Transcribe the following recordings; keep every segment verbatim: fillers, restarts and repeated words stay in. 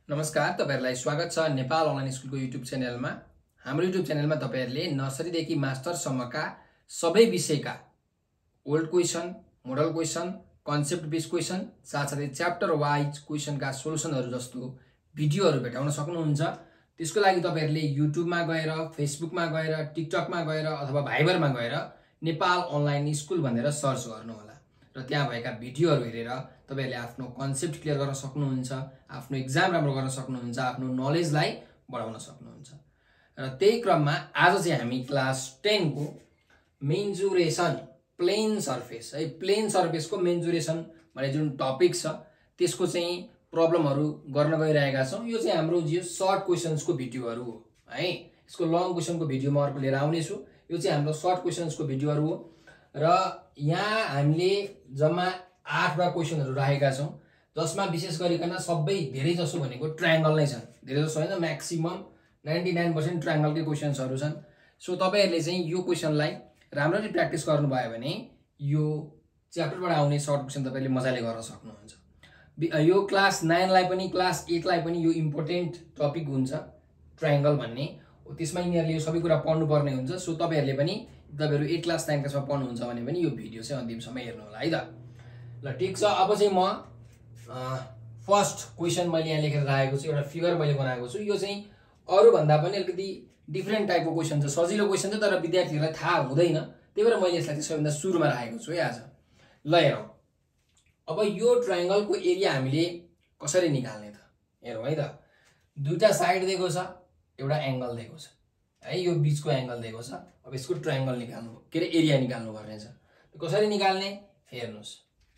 नमस्कार, तपाईहरुलाई स्वागत छ नेपाल अनलाइन स्कुलको युट्युब च्यानलमा। हाम्रो युट्युब च्यानलमा तपाईहरुले नर्सरी देखि मास्टर सम्मका सबै विषयका old question, model question, concept based question, साथसाथै च्याप्टर वाइज क्वेशनका सोलुसनहरु जस्तो भिडियोहरु भेटाउन सक्नुहुन्छ। त्यसको लागि तपाईहरुले युट्युबमा गएर, फेसबुकमा गएर, टिकटकमा गएर अथवा भाइबरमा गएर नेपाल अनलाइन स्कुल भनेर सर्च गर्नु होला र त्यहाँ भएका भिडियोहरु हेरेर तपाईहरुले आफ्नो कन्सेप्ट क्लियर गर्न सक्नुहुन्छ, आफ्नो एक्जाम राम्रो गर्न सक्नुहुन्छ, आफ्नो नलेजलाई बढाउन सक्नुहुन्छ। र त्यही क्रममा आज चाहिँ हामी क्लास टेन को मेन्जुरेसन प्लेन सर्फेस है प्लेन सर्फेसको मेन्जुरेसन भन्ने जुन टपिक छ त्यसको चाहिँ प्रब्लमहरु गर्न गइरहेका छौं। यो चाहिँ हाम्रो जो सर्ट क्वेशन्सको भिडियोहरु हो है। यसको लङ क्वेशनको भिडियो म अर्को लिएर आउने छु। यो चाहिँ हाम्रो सर्ट क्वेशन्सको भिडियोहरु हो र यहाँ हामीले जम्मा आठवटा क्वेशनहरु राखेका छौं, जसमा विशेष गरिकन सबै धेरै जसो भनेको ट्रायंगल नै छन्। धेरै जसो हैन, म्याक्सिमम निन्यानब्बे पर्सेन्ट ट्रायंगलकै क्वेशन्सहरु छन्। सो तपाईहरुले चाहिँ यो क्वेशनलाई राम्ररी प्र्याक्टिस गर्नु भयो भने यो च्याप्टरबाट आउने सर्ट क्वेशन तपाईले मजाले गर्न सक्नुहुन्छ। यो क्लास नौ लाई पनि क्लास आठ लाई पनि यो इम्पोर्टेन्ट टपिक हुन्छ ट्रायंगल भन्ने। त्यसमा यिनीहरुले यो सबै कुरा पढ्नु पर्ने हुन्छ। सो तपाईहरुले पनि तपाईहरु आठ क्लास नौ क्लासमा पढ्नुहुन्छ भने पनि यो भिडियो चाहिँ अन्तिमसम्म हेर्नु होला है त। ल ठीक छ, अब चाहिँ म फर्स्ट क्वेशन मैले यहाँ लेखेर राखेको छु, एउटा फिगर मैले बनाएको छु। यो चाहिँ अरु भन्दा पनि अलिकति डिफरेन्ट टाइपको क्वेशन छ, सजिलो क्वेशन छ तर विद्यार्थीहरुलाई थाहा हुँदैन, त्यही भएर मैले यसलाई चाहिँ सबैभन्दा सुरुमा राखेको छु है आज। ल हेरौं, अब यो ट्रायंगलको एरिया हामीले कसरी निकाल्ने त हेरौं है त। दुईटा साइड दिएको छ, एउटा एंगल दिएको छ है, यो बीचको एंगल दिएको छ। अब यसको ट्रायंगल निकाल्नु के रे एरिया निकाल्नु पर्ने छ। कसरी निकाल्ने हेर्नुस्।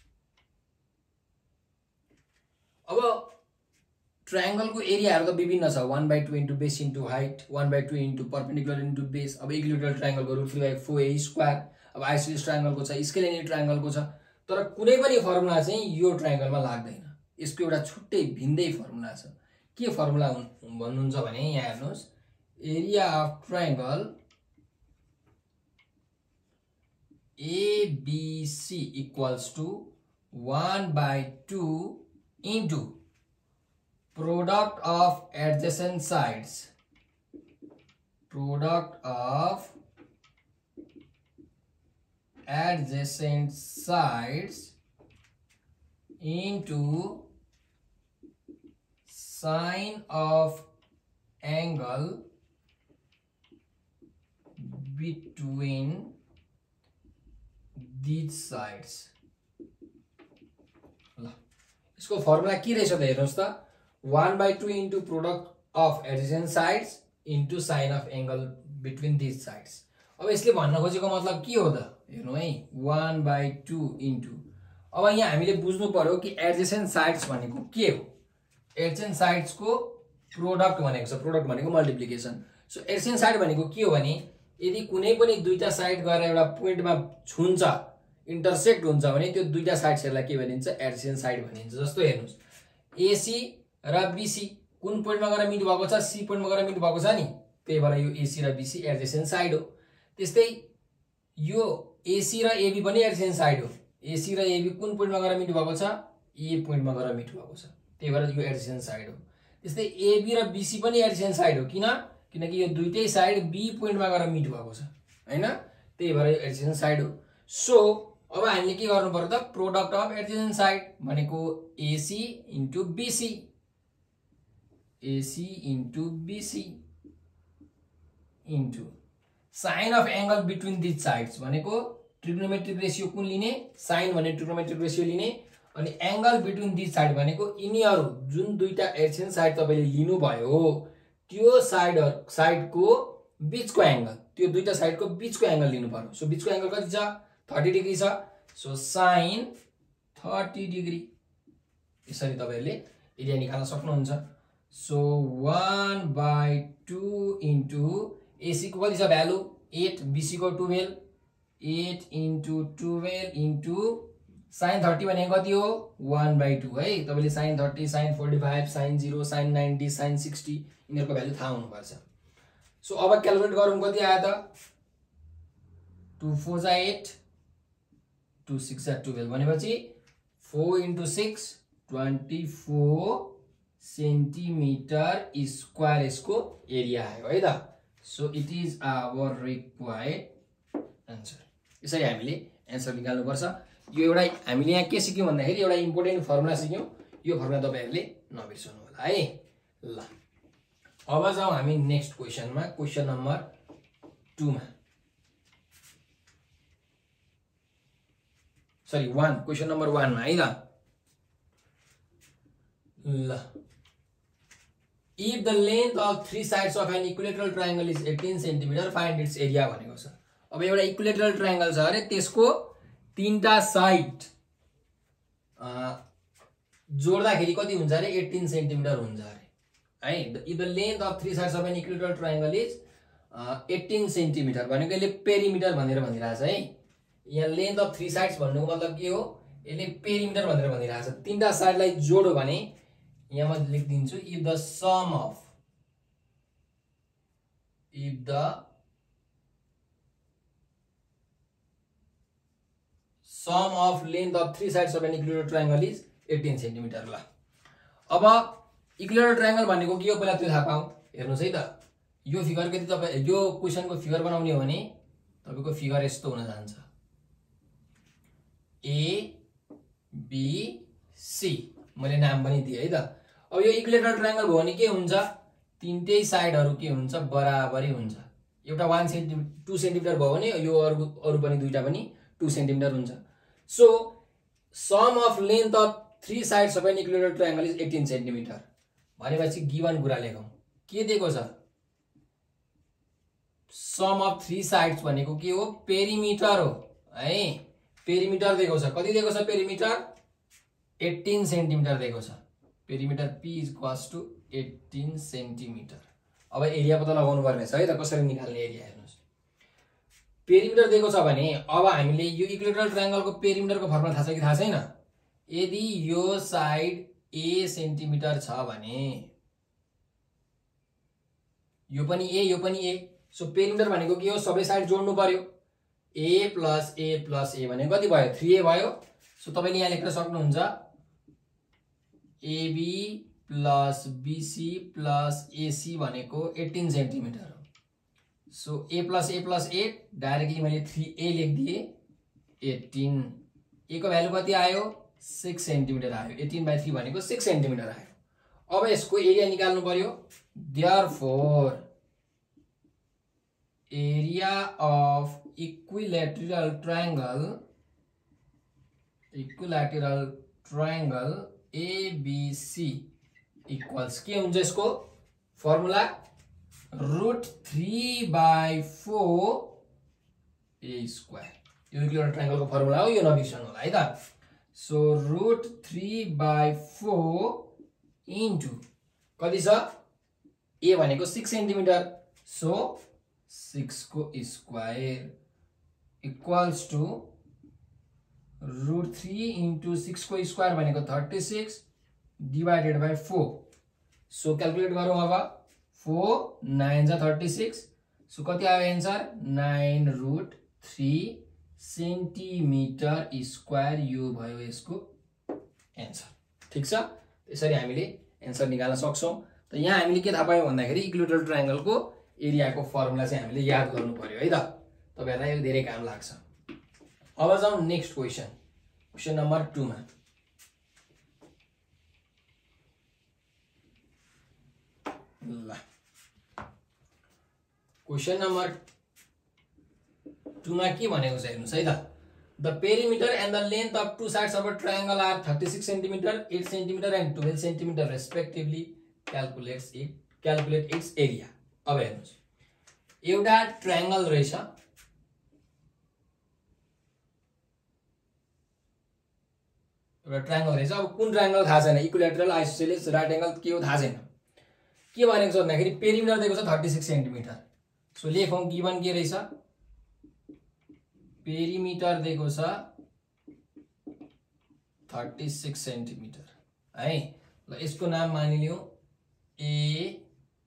अब ट्रायंगलको एरियाहरु त विभिन्न छ, one by two into base into height, one by two into perpendicular into base। अब इक्विलेटरल ट्रायंगलको root three by four a square, अब आइसोसेलेस ट्रायंगलको छ, स्केलेनियर ट्रायंगलको छ। तर कुनै पनि फर्मुला चाहिँ यो ट्रायंगलमा लाग्दैन। यसको एउटा छुट्टै भिन्दै फर्मुला छ। के फर्मुला भन्नुहुन्छ भने यहाँ हेर्नुस्, area of triangle A B C equals to one by two into product of adjacent sides, product of adjacent sides into sine of angle between these sides। ल यसको फर्मुला के रहेछ त हेर्नुस् त, one by two into product of adjacent sides into sine of angle between these sides। अब यसले भन्न खोजेको मतलब के हो त हेर्नु है, one by two into। अब यहाँ हामीले बुझ्नु पर्यो कि adjacent sides भनेको के हो। adjacent sides को प्रोडक्ट भनेको छ, प्रोडक्ट भनेको मल्टिप्लिकेसन। सो adjacent साइड भनेको के हो भने यदि कुनै पनि दुईटा साइड गएर एउटा पोइन्टमा छुन्छ, इन्टरसेक्ट हुन्छ भने त्यो दुईटा साइड्सहरुलाई के भनिन्छ, एडजेसेन्ट साइड भनिन्छ। जस्तो हेर्नुस्, एसी र बीसी कुन पोइन्टमा गएर मिट भएको छ, सी पोइन्टमा गएर मिट भएको छ नि, त्यही भएर यो एसी र बीसी एडजेसेन्ट साइड हो। त्यस्तै यो एसी र एबी पनि एडजेसेन्ट साइड हो। एसी र एबी कुन पोइन्टमा गएर मिट भएको छ, ए पोइन्टमा गएर मिट भएको छ, त्यही भएर यो एडजेसेन्ट साइड हो। त्यस्तै एबी र बीसी पनि एडजेसेन्ट साइड हो। किन? किनकि यो दुईटै साइड बी पोइन्टमा गएर मिट भएको छ हैन, त्यही भएर यो एडजेसेन्ट साइड हो। सो अब हामीले के गर्नु पर्यो त, प्रोडक्ट अफ एडजेसेन्ट साइड भनेको AC into BC, AC into BC into sine of angle between this sides भनेको ट्रिग्नोमेट्रिक रेशियो कुन लिने, साइन भने ट्रिग्नोमेट्रिक रेशियो लिने, अनि एंगल बिट्विन दिस साइड भनेको यिनीहरु जुन दुईटा एडजेसेन्ट साइड तपाईले लिनु भयो त्यो साइड साइडको बीचको एंगल, त्यो दुईटा साइडको बीचको एंगल लिनु पर्यो। सो बीचको एंगल कति छ, तीस डिग्री छ। सो साइन तीस डिग्री। यसरी तपाईहरुले एरिया निकाल्न सक्नुहुन्छ। So one by two into AC को कति छ भ्यालु आठ, बीसी को बाह्र, आठ into बाह्र into sin तीस भनेको कति हो, one by two है। तपाईले sin तीस, sin पैँतालीस, sin zero, sin नब्बे, sin साठ यिनीहरुको भ्यालु थाहा हुनुपर्छ। सो अब क्याल्कुलेट गरौँ कति आयो त, two four जा eight, two six जा twelve भनेपछि four into six twenty-four centimetre square यसको एरिया आयो है त। So it is our required answer. यसरी हामीले एन्सर निकाल्नुपर्छ। यो एउटा हामीले यहाँ के सिक्यौँ भन्दाखेरि एउटा इम्पोर्टेन्ट फर्मुला सिक्यौँ। यो फर्मुला तपाईँहरूले नबिर्सनु होला है। ल अब जाउँ हामी नेक्स्ट क्वेसनमा, क्वेसन नम्बर टूमा, सरी वान, क्वेसन नम्बर वानमा है त। ल if the length of three sides of an equilateral triangle is eighteen centimetre find its area भनेको छ। अब एउटा इक्विलेटरल ट्रायंगल छ अरे, त्यसको तीनटा साइड जोड्दाखेरि कति हुन्छ अरे, एटीन सेन्टिमिटर हुन्छ अरे है। If the length of three sides of an equilateral triangle is eighteen centimetre भनेको यसले पेरिमिटर भनेर भनिरहेछ है। यहाँ लेन्थ अफ थ्री साइड्स भन्नुको मतलब के हो, यसले पेरिमिटर भनेर भनिरहेछ। तीनटा साइडलाई जोड्यो भने यहाँ म लेखिदिन्छु, if the sum of if the sum of length of three sides of an equilateral triangle is eighteen centimetre. ल अब इक्विलेटरल ट्रायंगल भनेको के हो पहिला त्यो थाहा पाऊँ। हेर्नुहोस् है त, यो फिगर कति तपाईँ यो क्वेसनको फिगर बनाउने हो भने तपाईँको फिगर यस्तो हुन जान्छ, ए बी सी, मैले नाम पनि दिएँ है त। अब यो इक्विलेटरल ट्रायंगल भयो भने के हुन्छ, तीनटै साइडहरू के हुन्छ, बराबरै हुन्छ। एउटा वान सेन्टिमिटर टू सेन्टिमिटर भयो भने यो अरू अरू पनि दुईटा पनि टू सेन्टिमिटर हुन्छ। So sum of length of three sides of an equilateral triangle is eighteen centimetre भनेपछि गिवन कुरा लेखौँ। के दिएको छ, सम अफ थ्री साइड्स भनेको के हो, पेरिमिटर हो है। पेरिमिटर दिएको छ, कति दिएको छ पेरिमिटर, एटीन सेन्टिमिटर दिएको छ। Perimeter P is equals to eighteen centimetre. अब एरिया पत्ता लगाउनु पर्ने छ है त, कसरी निकाल्ने एरिया हेर्नुहोस्। पेरिमिटर दिएको छ भने अब हामीले यो इक्विलेटरल ट्रायंगलको पेरिमिटरको फर्मुला थाहा छ कि थाहा छैन। यदि यो साइड ए सेन्टिमिटर छ भने यो पनि ए यो पनि ए, सो पेरिमिटर भनेको के हो, सबै साइड जोड्नु पर्यो। ए प्लस ए प्लस ए भनेको कति भयो, थ्री ए भयो। सो तपाईँले यहाँ लेख्न सक्नुहुन्छ AB plus BC plus AC भनेको एटीन सेन्टिमिटर हो। So a plus a plus a directly मैले थ्री ए लेखिदिएँ, एटीन, ए को भ्यालु कति आयो, सिक्स सेन्टिमिटर आयो। एटीन बाई थ्री भनेको सिक्स सेन्टिमिटर आयो। अब यसको एरिया निकाल्नु पर्यो। Therefore area of equilateral triangle equilateral triangle ABC equals के हुन्छ, यसको formula root three by four a square. यो इक्विलेटरल ट्रायंगलको फर्मुला हो, यो नबिर्सनु होला है त। So root three by four into कति छ, ए भनेको सिक्स सेन्टिमिटर, सो सिक्स को square equals to root three into six को स्क्वायर भनेको thirty six divided by four. So calculate गरौँ अब, फोर नाइन जा थर्टी सिक्स, सो कति आयो answer, nine root three centimetre square. यो भयो यसको एन्सर। ठिक छ, यसरी हामीले एन्सर निकाल्न सक्छौँ। त यहाँ हामीले के थाहा पायौँ भन्दाखेरि इक्विलेटरल ट्रायंगलको एरियाको फर्मुला चाहिँ हामीले याद गर्नु पर्यो है त, तपाईँहरूलाई यो धेरै काम लाग्छ। अब जाउँ नेक्स्ट क्वेसन, क्वेसन नम्बर टूमा। ल क्वेसन नम्बर टूमा के भनेको छ हेर्नुहोस् है त। The perimeter and the length of two sides of a triangle are thirty six centimetre, eight centimetre and twelve centimetre respectively. Calculates it calculate its area. अब हेर्नुहोस्, एउटा ट्रायंगल रहेछ, एउटा ट्रायंगल रहेछ। अब कुन ट्रायंगल थाहा छैन, इक्विलेटरल, आइसोसेलेस, राइट एंगल के हो थाहा छैन। के भनेको छ भन्दाखेरि पेरिमिटर दिएको छ थर्टी सिक्स सेन्टिमिटर। सो लेखौँ गिवन के रहेछ, पेरिमिटर दिएको छ थर्टी सिक्स सेन्टिमिटर है। ल यसको नाम मानिलिउँ ए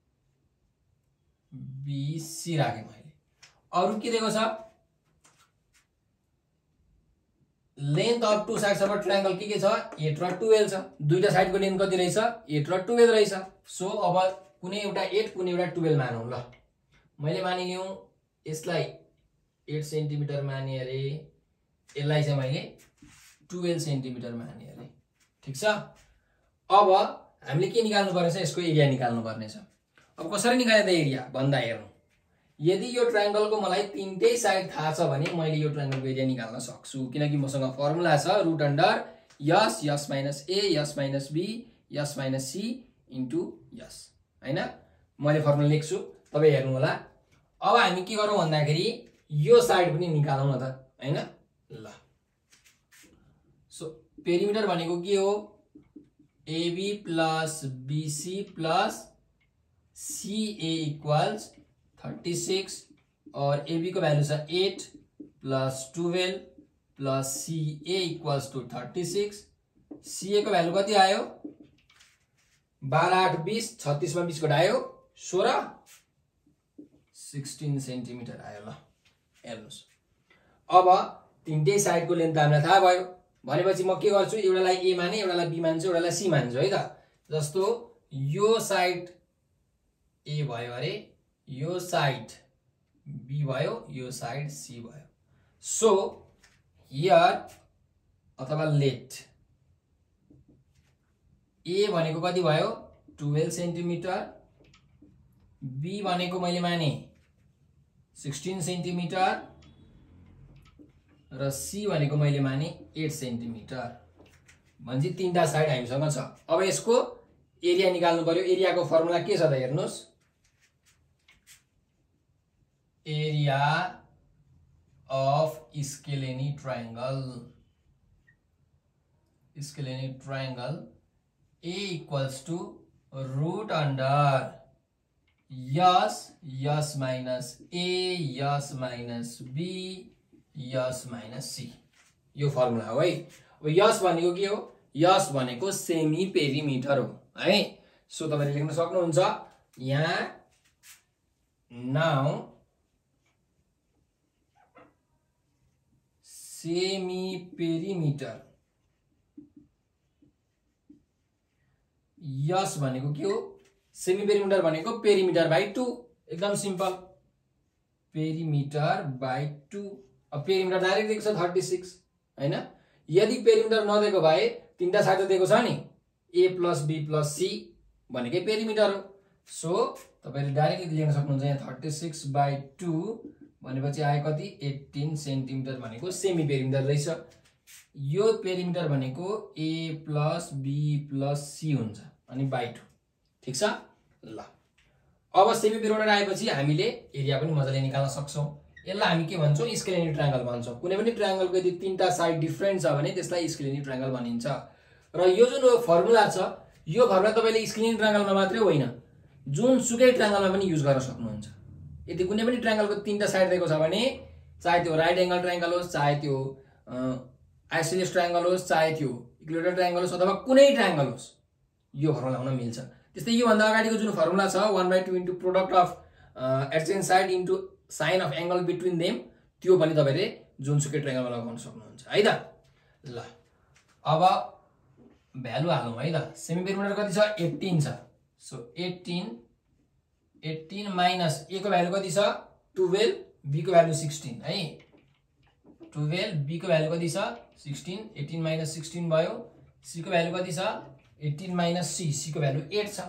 बी सी राखेँ मैले। अरु के दिएको छ, length of two sides of triangle के के छ एट र ट्वेल्भ छ दुईटा साइडको लेन्थ कति रहेछ एट र ट्वेल्भ रहेछ सो अब कुनै एउटा एट कुनै एउटा ट्वेल्भ मानौँ ल मैले मानिलियौँ यसलाई एट सेन्टिमिटर माने अरे यसलाई चाहिँ मैले ट्वेल्भ सेन्टिमिटर माने अरे ठीक छ अब हामीले के निकाल्नु पर्नेछ यसको एरिया निकाल्नु पर्नेछ अब कसरी निकाल्ने त एरिया भन्दा हेर्नु यदि यो ट्रायंगलको मलाई तीनटै साइड थाहा छ भने मैले यो ट्रायंगलको एरिया निकाल्न सक्छु किनकि मसँग फर्मुला छ root under s s minus a s minus b s minus c into s हैन मैले फर्मुला लेख्छु तपाईं हेर्नु होला अब हामी के गरौँ भन्दाखेरि यो साइड पनि निकालौँ न त हैन ल सो पेरिमिटर भनेको के हो AB plus BC plus CA equals thirty six और ए बी को वैल्यू छ eight plus twelve plus C A equals to thirty six C A को वैल्यू कति आयो बारह आठ बीस छत्तीस में बीस घटायो सोलह सिक्सटीन सेन्टिमिटर आयो ल हेर्नुस् अब तीनटै साइडको लेन्थ हामीलाई थाहा भयो भनेपछि म के गर्छु एउटालाई ए माने एउटालाई बी मान्छु एउटालाई सी मान्छु है त जस्तो यो साइड ए भयो अरे यो साइड बी भयो यो साइड सी भयो सो हियर अथवा लेट ए भनेको कति भयो ट्वेल्भ सेन्टिमिटर बी भनेको मैले माने सिक्सटीन सेन्टिमिटर र सी भनेको मैले माने एट सेन्टिमिटर भन्छ तीनटा साइड हामीसँग छ अब यसको एरिया निकाल्नु पर्यो एरियाको फर्मुला के छ त हेर्नुस् area of scale any triangle scale any triangle A equals to root under yes yes minus A yes minus B yes minus C यो फर्मुला हो है अब यस भनेको के हो यस भनेको सेमी पेरिमिटर हो है सो तपाईले लेख्न सक्नुहुन्छ यहाँ नाउ सेमी पेरिमिटर यस भनेको के हो सेमी पेरिमिटर भनेको पेरिमिटर बाइ टू एकदम सिम्पल पेरिमिटर बाइ टू अब पेरिमिटर डाइरेक्ट दिएको छ थर्टी सिक्स हैन यदि पेरिमिटर नदिएको भए तीनटा साइड दिएको छ नि a plus be plus c भनेकै पेरिमिटर हो सो तपाईले डाइरेक्टली लेख्न सक्नुहुन्छ यहाँ थर्टी सिक्स बाइ टू भनेपछि आयो कति एट्टीन सेन्टिमिटर भनेको सेमी पेरिमिटर रहेछ यो पेरिमिटर भनेको a plus be plus c हुन्छ अनि बाइ टू ठीक छ ल अब सेमी पेरिमिटर आएपछि हामीले एरिया पनि मजाले निकाल्न सक्छौं यसलाई हामी के भन्छौं स्केलेनी ट्रायंगल भन्छौं कुनै पनि ट्रायंगलको यदि तीनटा साइड डिफरेन्ट छ भने त्यसलाई स्केलेनी ट्रायंगल भनिन्छ र यो जुन फर्मुला छ यो फर्मुला तपाईले स्केलेनी ट्रायंगलमा मात्रै होइन जुन सुकै ट्रायंगलमा पनि युज गर्न सक्नुहुन्छ यदि कुनै पनि ट्रायंगलको तीनटा साइड दिएको छ भने चाहे त्यो राइट एंगल ट्रायंगल होस् चाहे त्यो आइसोसेलेस ट्रायंगल होस् चाहे त्यो इक्विलेटरल ट्रायंगल होस् अथवा कुनै ट्रायंगल होस् यो फर्मुला हुन मिल्छ त्यस्तै यो भन्दा अगाडिको जुन फर्मुला छ one by two into product of adjacent side into sine of angle between them त्यो पनि तपाईले जुनसुकै ट्रायंगलमा लगाउन सक्नुहुन्छ है त ल अब भ्यालु हालौं है त सेमी पेरिमिटर कति छ एट्टीन छ so eighteen eighteen minus A को भ्यालु कति छ ट्वेल्भ बी को भ्यालु सिक्सटीन है ट्वेल्भ बी को भ्यालु कति छ सिक्सटीन एट्टीन माइनस सिक्सटीन भयो सी को भ्यालु कति छ एट्टीन माइनस सी सी को भ्यालु एट छ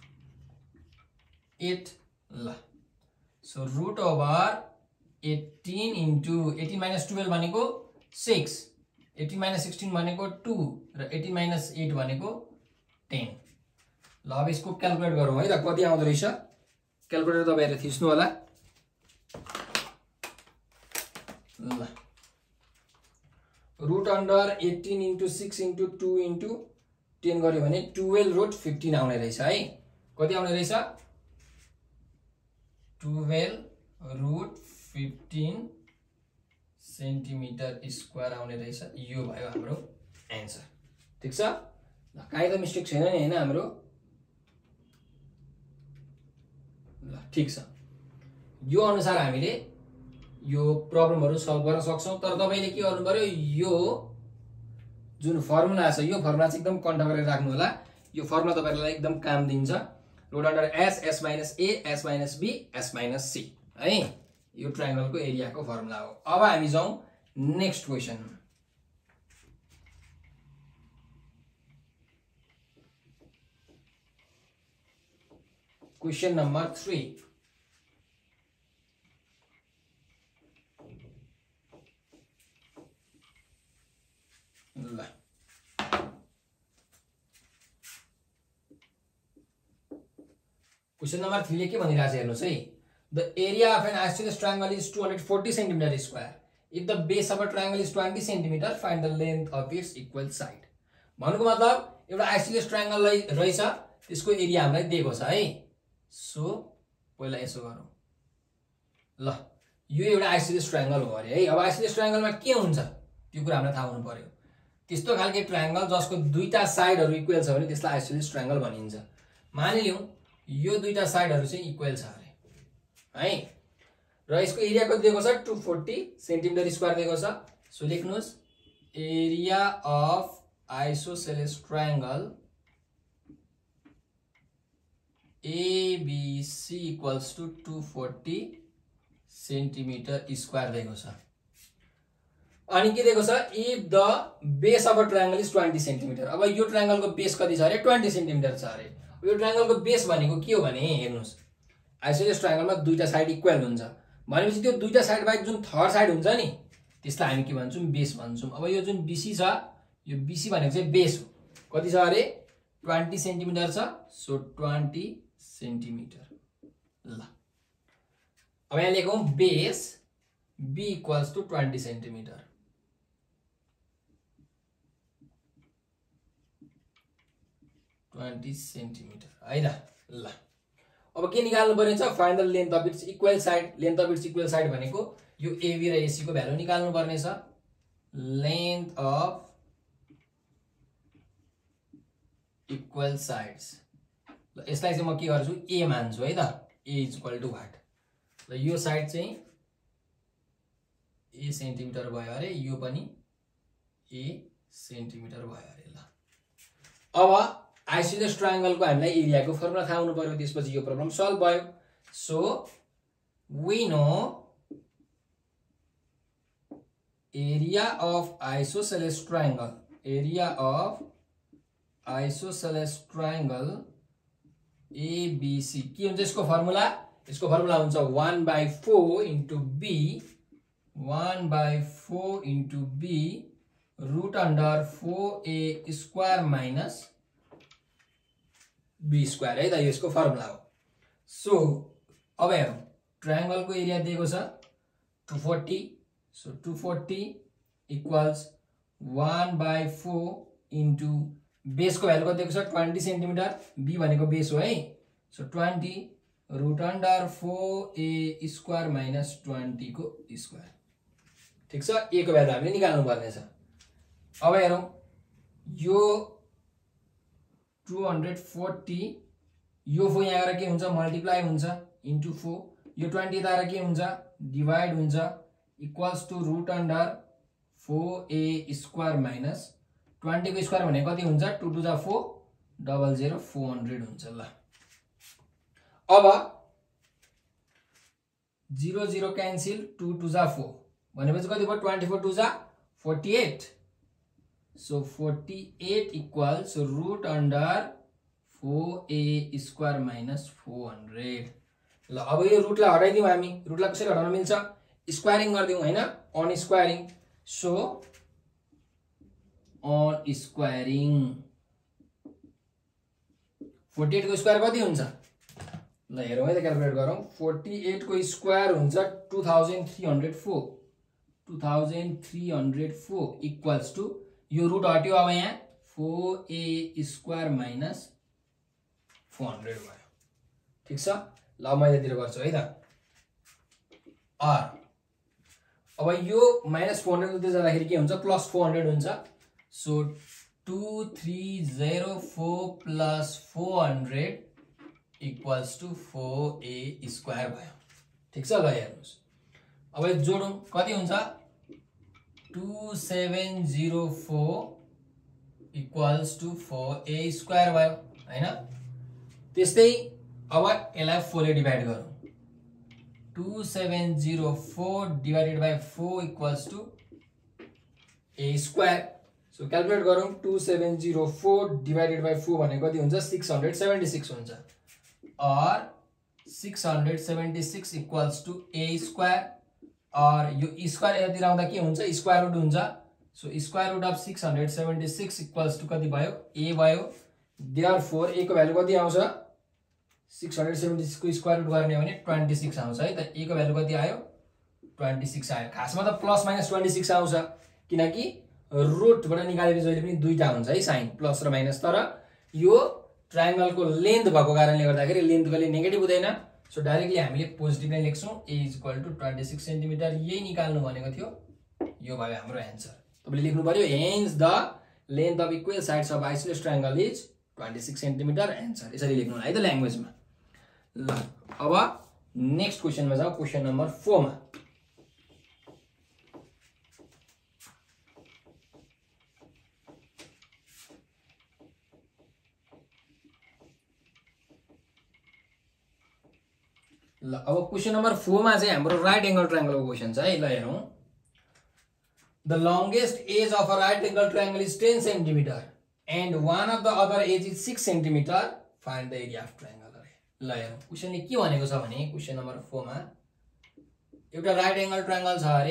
एट ल so root over eighteen into eighteen minus twelve भनेको सिक्स एट्टीन माइनस सिक्सटीन भनेको टू र एट्टीन माइनस एट भनेको टेन ल अब यसको क्याल्कुलेट गरौँ है त कति आउँदो रहेछ क्याल्कुलेटर तपाईहरुले थिच्नु होला ल root under eighteen into six into two into ten गर्यो भने ट्वेल्भ रुट फिफ्टीन आउने रहेछ है कति आउने रहेछ twelve root fifteen centimetre square आउने रहेछ यो भयो हाम्रो एन्सर ठीक छ ल काहीँ त मिस्टेक छैन नि हैन हाम्रो ल ठीक छ यो अनुसार हामीले यो प्रब्लमहरु सल्भ गर्न सक्छौं तर तपाईले के गर्नु पर्यो यो जुन फर्मुला छ यो फर्मुला चाहिँ एकदम कन्ट गरेर राख्नु होला। यो फर्मुला तपाईहरुलाई एकदम काम दिन्छ। Root under S S minus A S minus be S minus c है, यो ट्रायंगलको एरियाको फर्मुला हो। अब हामी जाउँ next question. Question number three. ल क्वेशन नंबर थ्री ले के भनिरहेछ हेर्नुस् है। The area of an isosceles triangle is two hundred forty centimetre square. If the base of a triangle is twenty centimetre find the length of its equal side. भन्नुको मतलब एउटा isosceles triangle रहेछ, त्यसको एरिया हामीलाई दिएको छ है। So पहिला यसो गरौँ। ल यो एउटा आइसोसेलेस ट्रायंगल हो अरे है। अब आइसोसेलेस ट्रायंगलमा के हुन्छ त्यो कुरा हामीलाई थाहा हुनु पर्यो। त्यस्तो खालको ट्रायंगल जसको दुईटा साइडहरु इक्वल छ भने त्यसलाई आइसोसेलेस ट्रायंगल भनिन्छ। मानिलियौं यो दुईटा साइडहरु चाहिँ इक्वल छ अरे है, र यसको एरिया कति दिएको छ टू फोर्टी सेन्टिमिटर स्क्वायर दिएको छ। सो लेख्नुस् area of isosceles triangle A B C equals to two forty centimetre square दिएको छ। अनि के दिएको छ if the base of a triangle is twenty centimetre. अब यो ट्रायंगलको बेस कति छ अरे ट्वेंटी सेन्टिमिटर छ अरे। यो ट्रायंगलको बेस भनेको के हो भने हेर्नुस् आइसोसेलेस ट्रायंगलमा दुईटा साइड इक्वल हुन्छ भनेपछि त्यो दुईटा साइड बाहेक जुन थर्ड साइड हुन्छ नि त्यसलाई हामी के भन्छौं बेस भन्छौं। अब यो जुन बीसी छ यो बीसी भनेको चाहिँ बेस हो। कति छ अरे ट्वेंटी सेन्टिमिटर छ। So twenty centimetre. ल अब यहाँ लेखौं base b equals to twenty centimetre. Twenty centimetre है त। ल अब के निकाल्नु पर्ने छ find the length of its equal side. Length of its equal side भनेको यो एबी र एसी को भ्यालु निकाल्नु पर्ने छ। Length of equal sides. ल यसलाई चाहिँ म के गर्छु ए मान्छु है त। A is equal to what. ल यो साइड चाहिँ ए सेन्टिमिटर भयो अरे, यो पनि ए सेन्टिमिटर भयो अरे। ल अब आइसोसेलेस ट्रायंगलको हामीलाई एरियाको फर्मुला थाहा हुनु पर्यो, त्यसपछि यो प्रब्लम सल्भ भयो। So we know area of isosceles triangle, area of isosceles triangle A B C के हुन्छ यसको फर्मुला। यसको फर्मुला हुन्छ one by four into b, one by four into b root under four a square minus b square है त, यो यसको formula हो। सो अब हेरौं ट्रायंगलको एरिया दिएको छ two forty. So two forty equals one by four into बेसको भ्यालु कति दिएको छ ट्वेंटी सेन्टिमिटर। बी भनेको बेस हो है। So twenty root under four a square minus twenty को स्क्वायर। ठीक छ, ए को भ्यालु हामीले निकाल्नु पर्ने छ। अब हेरौं यो टू हंड्रेड फोर्टी यो फोर यहाँ गएर के हुन्छ मल्टिप्लाई हुन्छ इन्टु फोर, यो ट्वेंटी यता आएर के हुन्छ डिवाइड हुन्छ equals to root under four a square minus twenty को स्क्वायर भने कति हुन्छ टू टू जा four double zero four hundred हुन्छ। ल अब zero zero cancel two two जा फोर भनेपछि कति भयो ट्वेंटी फोर टू जा forty eight. So forty eight equals root under four a square minus four hundred. ल अब यो रुटलाई हटाइदिउँ हामी। रुटलाई कसरी हटाउन मिल्छ स्क्वायरिङ गरिदिउँ हैन, अन स्क्वायरिङ। सो अन स्क्वायरिङ फोर्टी एट को स्क्वायर कति हुन्छ ल हेरौँ है त क्याल्कुलेट गरौँ। फोर्टी एट को स्क्वायर हुन्छ two thousand three hundred four, two thousand three hundred four equals to यो रुट हट्यो अब यहाँ four a square minus four hundred भयो। ठीक छ, ल म यतातिर गर्छु है त। आर अब यो माइनस फोर हंड्रेड उतै जाँदाखेरि के हुन्छ प्लस फोर हंड्रेड हुन्छ। So two three zero four plus four hundred equals to four a square भयो। ठीक छ, ल हेर्नुस् अब जोडौं कति हुन्छ two seven zero four equals to four a square भयो हैन। त्यस्तै अब यसलाई फोर ले डिभाइड गरौँ। Two seven zero four divided by four equals to a square. So calculate गरौँ। Two seven zero four divided by four भने कति हुन्छ? सिक्स हन्ड्रेड सेभेन्टी सिक्स हुन्छ। और six hundred seventy six equals to a square. और यो square यतातिर आउँदा के हुन्छ? स्क्वायर रुट हुन्छ। So square root of six hundred seventy six equals to कति भयो? ए भयो। देयरफोर ए को भ्यालु कति आउँछ? सिक्स हन्ड्रेड सेभेन्टी सिक्स को स्क्वायर रुट गर्ने भने ट्वेन्टी सिक्स आउँछ है त। ए को भ्यालु कति आयो? ट्वेन्टी सिक्स आयो। खासमा त प्लस माइनस ट्वेन्टी सिक्स आउँछ, किनकि रुटबाट निकालेर जहिले पनि दुईटा हुन्छ है, साइन प्लस र माइनस। तर यो ट्रायंगलको लेन्थ भएको कारणले गर्दाखेरि लेन्थ कहिले नेगेटिभ हुँदैन। सो डाइरेक्टली हामीले पोजिटिभ नै लेख्छौँ। A is equal to twenty six centimetre यही निकाल्नु भनेको थियो। यो भयो हाम्रो एन्सर। तपाईँले लेख्नु पर्यो hence the length of equal sides of isosceles triangle is twenty six centimetre answer. यसरी लेख्नु है त ल्याङ्ग्वेजमा। ल अब नेक्स्ट क्वेसनमा जाउँ। क्वेसन नम्बर फोर मा ल अब क्वेसन नम्बर फोर मा चाहिँ हाम्रो राइट एंगल ट्रायंगलको क्वेसन छ है। ल हेरौँ। The longest edge of a right angle triangle is ten centimetre and one of the other edge is six centimetre, find the area of triangle. ल हेरौँ क्वेसनले के भनेको छ भने क्वेसन नम्बर फोर मा एउटा राइट एंगल ट्रायंगल छ अरे।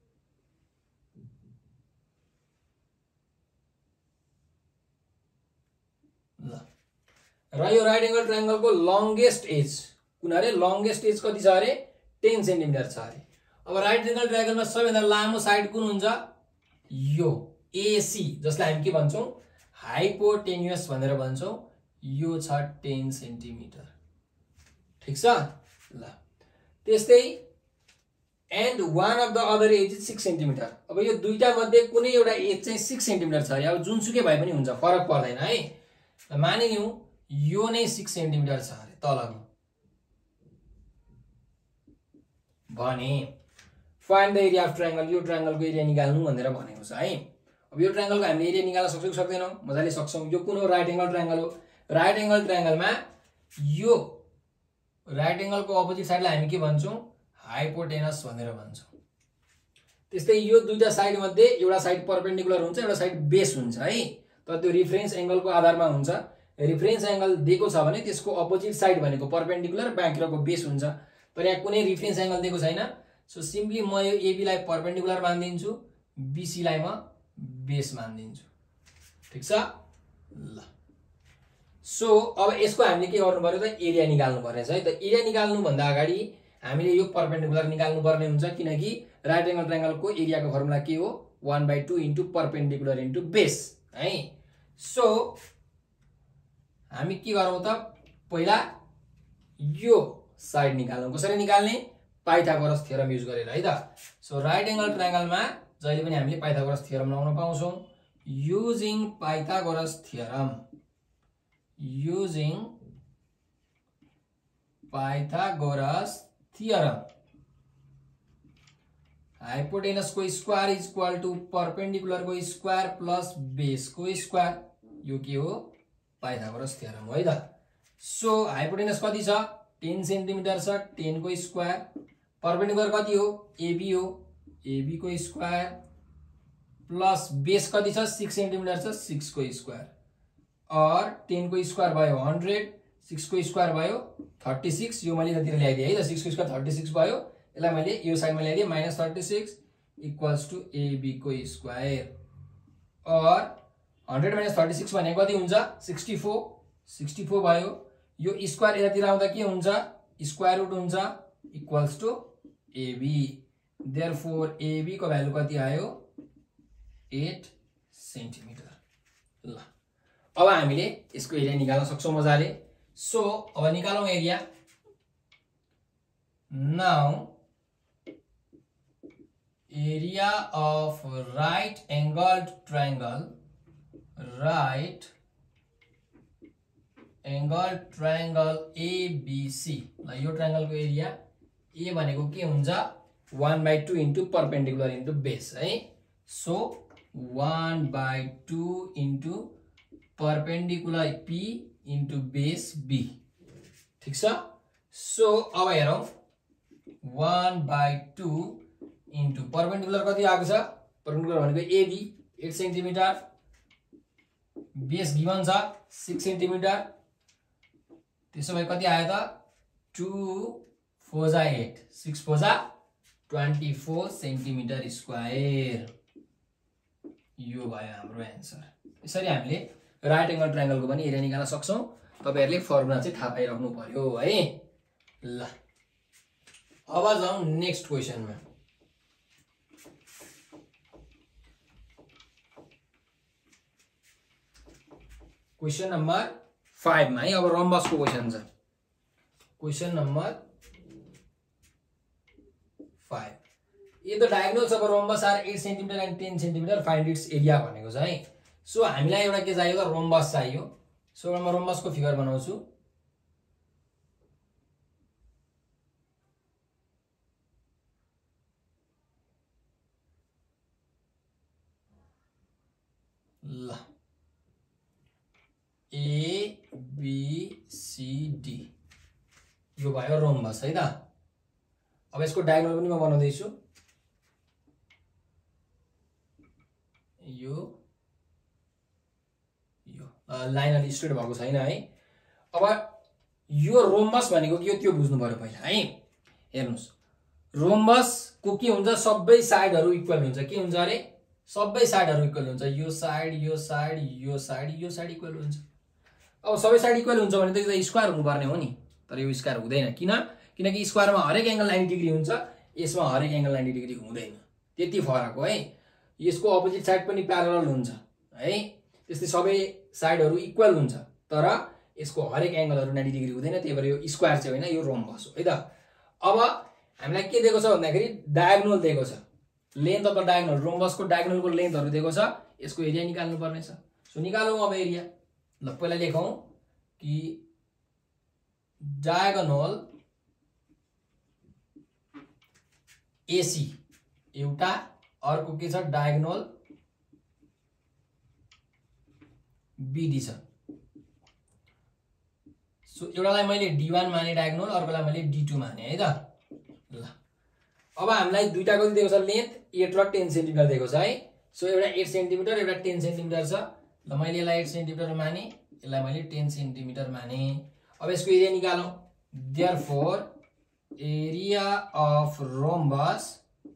ल र यो राइट एंगल ट्रायंगलको लंगेस्ट एज कुन अरे? लंगेस्ट एज कति छ अरे? टेन सेन्टिमिटर छ अरे। अब राइट एंगल ट्रायंगलमा सबैभन्दा लामो साइड कुन हुन्छ? यो एसी, जसलाई हामी के भन्छौँ? हाइपोटेन्युस भनेर भन्छौँ। यो छ टेन सेन्टिमिटर। ठीक छ। ल त्यस्तै and one of the other edge is six centimetre. अब यो दुईटा मध्ये कुनै एउटा एज चाहिँ सिक्स सेन्टिमिटर छ अरे। अब जुनसुकै भए पनि हुन्छ, फरक पर्दैन है। मानिलिउँ यो नै सिक्स सेन्टिमिटर छ अरे तलको भने find the area of triangle. यो ट्रायंगलको एरिया निकाल्नु भनेर भनेको छ है। अब यो ट्रायंगलको हामीले एरिया निकाल्न सक्छौँ कि सक्दैनौँ? मजाले सक्छौँ। यो कुन हो? राइट एंगल ट्रायंगल हो। राइट एंगल ट्रायंगलमा यो राइट एंगलको अपोजिट साइडलाई हामी के भन्छौँ? हाइपोटेनस भनेर भन्छौँ। त्यस्तै यो दुईटा साइड मध्ये एउटा साइड परपेन्डिकुलर हुन्छ, एउटा साइड बेस हुन्छ है। तर त्यो रिफरेन्स एंगलको आधारमा हुन्छ। रिफरेन्स एंगल दिएको छ भने त्यसको अपोजिट साइड भनेको परपेन्डिकुलर, बाँकीको बेस हुन्छ। तर यहाँ कुनै रिफरेन्स एंगल दिएको छैन। सो सिम्पली म यो एबी लाई परपेन्डिकुलर मानिदिन्छु, बीसी लाई म बेस मानिदिन्छु। ठीक छ। ल सो अब यसको हामीले के गर्नु पर्यो त? एरिया निकाल्नु पर्नेछ है त। एरिया निकाल्नु भन्दा अगाडि हामीले यो परपेन्डिकुलर निकाल्नु पर्ने हुन्छ, किनकि राइट एंगल ट्रायंगलको एरियाको फर्मुला के हो? One by two into perpendicular into base है। सो हामी के गरौँ त? पहिला यो साइड निकाल्नु। कसरी निकाल्ने? पाइथागोरस थ्योरम युज गरेर है त। सो राइट एंगल ट्रायंगलमा जहिले पनि हामीले पाइथागोरस थ्योरम लगाउन पाउँछौँ। Using Pythagoras theorem, using Pythagoras theorem, hypotenuse को square is equal to perpendicular को स्क्वायर प्लस बेस को स्क्वायर। यो के हो? पाइथागोरस थ्योरम हो है त। सो हाइपोटेनस कति छ? टेन सेन्टिमिटर छ। टेन को स्क्वायर। परपेंडिकुलर कति हो? एबी हो। एबी को स्क्वायर प्लस बेस कति छ? सिक्स सेन्टिमिटर छ। सिक्स को स्क्वायर और टेन को स्क्वायर भयो हंड्रेड, सिक्स को स्क्वायर भयो थर्टी सिक्स। यो मैले यतातिर ल्याइदिएँ है त। सिक्स को स्क्वायर थर्टी सिक्स भयो। यसलाई मैले यो साइडमा ल्याइदिएँ। Minus thirty six equals to AB को स्क्वायर और हंड्रेड माइनस थर्टी सिक्स भनेको कति हुन्छ? Sixty four. सिक्सटी फोर भयो। यो स्क्वायर यतातिर आउँदा के हुन्छ? स्क्वायर रुट हुन्छ equals to AB. Therefore AB को भ्यालु कति आयो? Eight centimetre. ल अब हामीले यसको एरिया निकाल्न सक्छौं मजाले। सो अब निकालौं एरिया। Now area of right angled triangle, right angled triangle A B C। ल यो ट्रायंगल को एरिया A भनेको के हुन्छ? One by two into perpendicular into base है। So one by two into perpendicular P into base B. ठिक छ। So अब हेरौँ one by two into perpendicular कति आएको छ, परपेन्डिकुलर भनेको AB eight centimetre, base given छ सिक्स सेन्टिमिटर। त्यसो भए कति आयो त two fours eight, six fours twenty four centimetre square. यो भयो हाम्रो एन्सर। यसरी हामीले राइट एङ्गल ट्रायङ्गलको पनि एरिया निकाल्न सक्छौँ। तपाईहरुले फर्मुला चाहिँ थाहा पाइराख्नु पर्यो है। ल अब जाउँ नेक्स्ट क्वेशनमा। क्वेशन नम्बर फाइभ मा है अब रम्बसको क्वेशन छ। क्वेशन नम्बर फाइभ, ये the diagonals of rhombus are eight centimetre and ten centimetre, find its area भनेको छ है। सो हामीलाई एउटा के चाहियो त रम्बस चाहियो। सो म रम्बसको फिगर बनाउँछु। ल ए बी सी डी यो भयो रम्बस है त। अब यसको डायगोनल पनि म बनाउँदैछु। यो यो लाइन अलि स्ट्रेट भएको छैन है। अब यो रोम्बस भनेको के हो त्यो बुझ्नु पर्यो पहिला है। हेर्नुस् रोम्बसको के हुन्छ, सबै साइडहरु इक्वल हुन्छ। के हुन्छ अरे सबै साइडहरु इक्वल हुन्छ। यो साइड यो साइड यो साइड यो साइड इक्वल हुन्छ। अब सबै साइड इक्वल हुन्छ भने त यो स्क्वायर हुनुपर्ने हो नि, तर यो स्क्वायर हुँदैन। किन? किनकि स्क्वायरमा हरेक एंगल नाइन्टी डिग्री हुन्छ, यसमा हरेक एंगल नाइन्टी डिग्री हुँदैन। त्यति फरक हो है। यसको अपोजिट साइड पनि प्यारलल हुन्छ है। त्यस्तै सबै साइडहरु इक्वल हुन्छ, तर यसको हरेक एंगलहरु नाइन्टी डिग्री हुँदैन। त्यही भएर यो स्क्वायर चाहिँ होइन, यो रोम्बस हो है त। अब हामीलाई के दिएको छ भन्दाखेरि डायगोनल दिएको छ, लेन्थ अफ द डायगोनल। रोम्बसको डायगोनलको लेन्थहरु दिएको छ, यसको एरिया निकाल्नु पर्ने छ। सो निकालौं अब एरिया। ल पहिला लेखौं कि डायगोनल एसी एउटा, अर्को के छ डायगोनल बीडी छ। सो एउटालाई मैले डी वन माने डायगोनल, अर्कोलाई मैले डी टू माने है त। ल अब हामीलाई दुईटा कति दिएको छ लेन्थ एट र टेन सेन्टिमिटर दिएको छ है। सो एउटा एट सेन्टिमिटर एउटा टेन सेन्टिमिटर छ। ल मैले यसलाई एट सेन्टिमिटर माने, यसलाई मैले टेन सेन्टिमिटर माने। अब यसको एरिया निकालौं। Therefore area of rhombus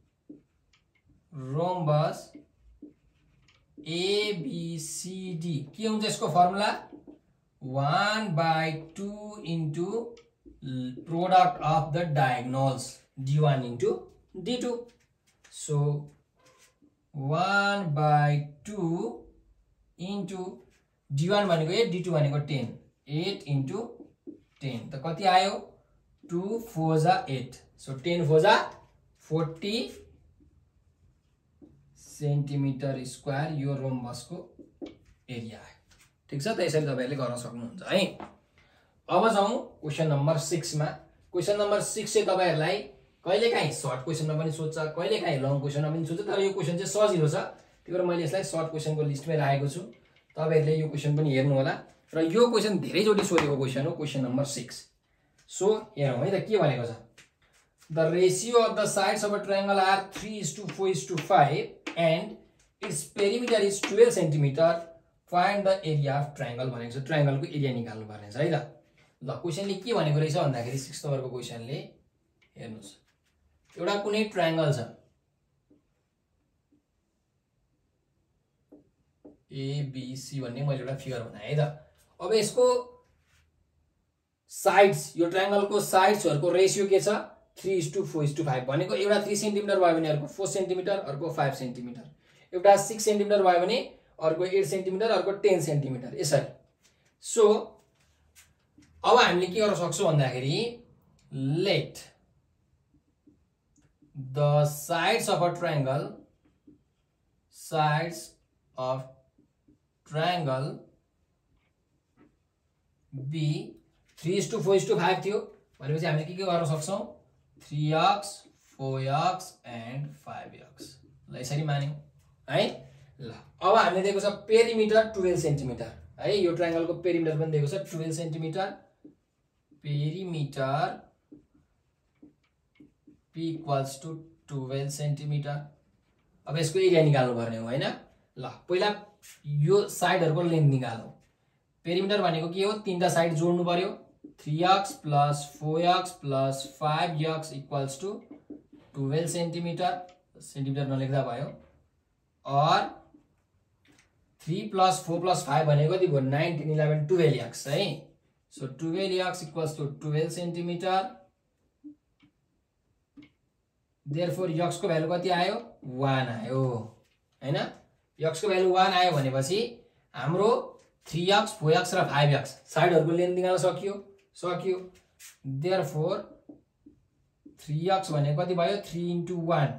rhombus ABCD के हुन्छ यसको formula one by two into product of the diagonals D one into D two. So one by two into D one भनेको एट, डी टू भनेको ten. Eight into ten त कति आयो two fours eight. So ten fours forty centimetre square यो रोम्बसको area आयो। ठिक छ त। यसरी तपाईहरुले गर्न सक्नुहुन्छ है। अब जाउँ क्वेशन नम्बर सिक्स मा। क्वेशन नम्बर सिक्स चाहिँ तपाईहरुलाई कहिलेकाहीँ सर्ट क्वेशनमा पनि सोध्छ, कहिलेकाहीँ लङ क्वेशनमा पनि सोध्छ, तर यो क्वेशन चाहिँ सजिलो छ। त्यही भएर मैले यसलाई सर्ट क्वेशनको लिस्टमै राखेको छु। तपाईहरुले यो क्वेशन पनि हेर्नु होला। र यो क्वेशन धेरैचोटि सोधेको क्वेशन हो, क्वेशन नम्बर सिक्स। सो हेरौँ है त के भनेको छ। The ratio of the sides of a triangle are three is to four is to five and its perimeter is twelve centimetre, find the area of triangle भनेको छ। ट्रायंगलको area निकाल्नु पर्ने छ है त। ल क्वेशनले के भनेको रहेछ भन्दाखेरि सिक्स नम्बरको क्वेशनले हेर्नुस्, एउटा कुनै ट्रायंगल छ एबीसी भन्ने मैले एउटा फिगर बनाए है त। अब यसको साइड्स, यो ट्रायंगलको साइड्सहरुको रेशियो के छ three is to four is to five भनेको एउटा थ्री सेन्टिमिटर भयो भने अर्को फोर सेन्टिमिटर, अर्को फाइभ सेन्टिमिटर, एउटा सिक्स सेन्टिमिटर भयो भने अर्को एट सेन्टिमिटर, अर्को टेन सेन्टिमिटर, यसरी। सो अब हामीले के गर्न सक्छौं भन्दाखेरि let the sides of a triangle sides of triangle be three is to four is to five थियो भनेपछि हामीले के के गर्न सक्छौं three x four x and five x. ल यसरी मान्यौं है। ल अब हामीले दिएको छ पेरिमिटर ट्वेल्भ सेन्टिमिटर। है। यो ट्रायंगलको पेरिमिटर पनि दिएको छ बाह्र centimetre, perimeter P equals to बाह्र सेन्टिमिटर। अब यसको एरिया निकाल्नु पर्ने हो हैन। ल पहिला यो साइडहरुको लेन्थ निकालौं। पेरिमिटर भनेको के हो, तीनटा साइड जोड्नु पर्यो। Three x plus four x plus five x equals to बाह्र सेन्टिमिटर, सेन्टिमिटर नलेख्दा भयो। और three plus four plus five भनेको कति भयो, nine ten eleven twelve x है। So twelve x equals to बाह्र सेन्टिमिटर। देयरफोर एक्स को भ्यालु कति आयो, वन आयो हैन। एक्स को भ्यालु वन आयो भनेपछि हाम्रो थ्री एक्स फोर एक्स र फाइभ एक्स साइडहरुको लेन्थ निकाल्न सकियो सकियो देयरफोर थ्री एक्स भनेको कति भयो, three into one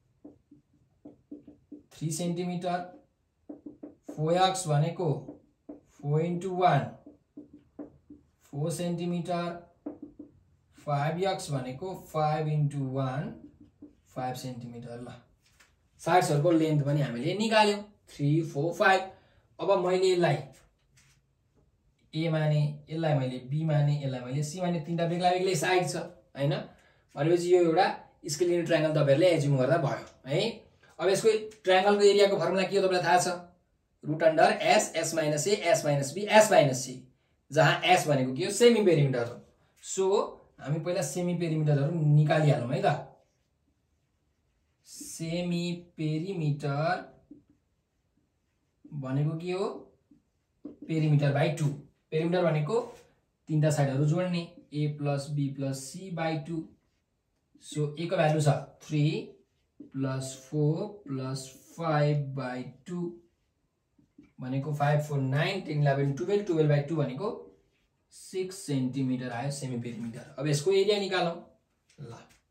three centimetre, four x भनेको four into one four centimetre, five x भनेको five into one five centimetre. ल साइड्सहरुको लेन्थ पनि हामीले निकाल्यौं, थ्री फोर फाइभ। अब मैले यसलाई ए माने, यसलाई मैले बी माने, यसलाई मैले सी माने, तीनटा बेग्ला बेग्लै साइड छ हैन। भनेपछि यो एउटा स्केलिन ट्रायंगल तपाईहरुले एज्युम गर्दा भयो है। अब यसको ट्रायंगलको एरियाको फर्मुला के हो तपाईलाई थाहा छ, root under S S minus A S minus be S minus C, जहाँ एस भनेको के हो, सेमी पेरिमिटर हो। सो हामी पहिला सेमी पेरिमिटरहरु निकालिहालौं है त। सेमी पेरिमिटर भनेको के हो, पेरिमिटर बाइ टू। पेरिमिटर भनेको तीनटा साइडहरु जोड्ने, A plus be plus C by two. So A को भ्यालु छ three plus four plus five by two भनेको five four nine ten eleven twelve, twelve by two भनेको सिक्स सेन्टिमिटर आयो semi perimeter. अब यसको एरिया निकालौं। ल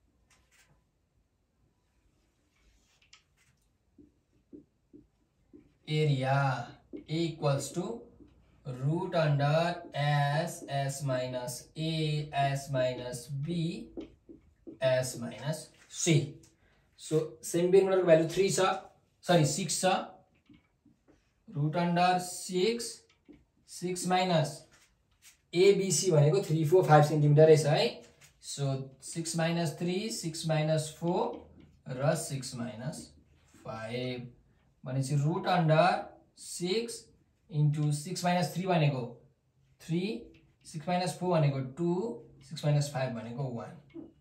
area A equals to root under S S minus A S minus B S minus C. So same पेरिमिटरको value three छ, sorry six छ। root under six, six minus A B C भनेको three four five centimetre रहेछ है। So six minus three, six minus four र six minus five भनेपछि root under six into six minus three भनेको three, six minus four भनेको two, six minus five भनेको one.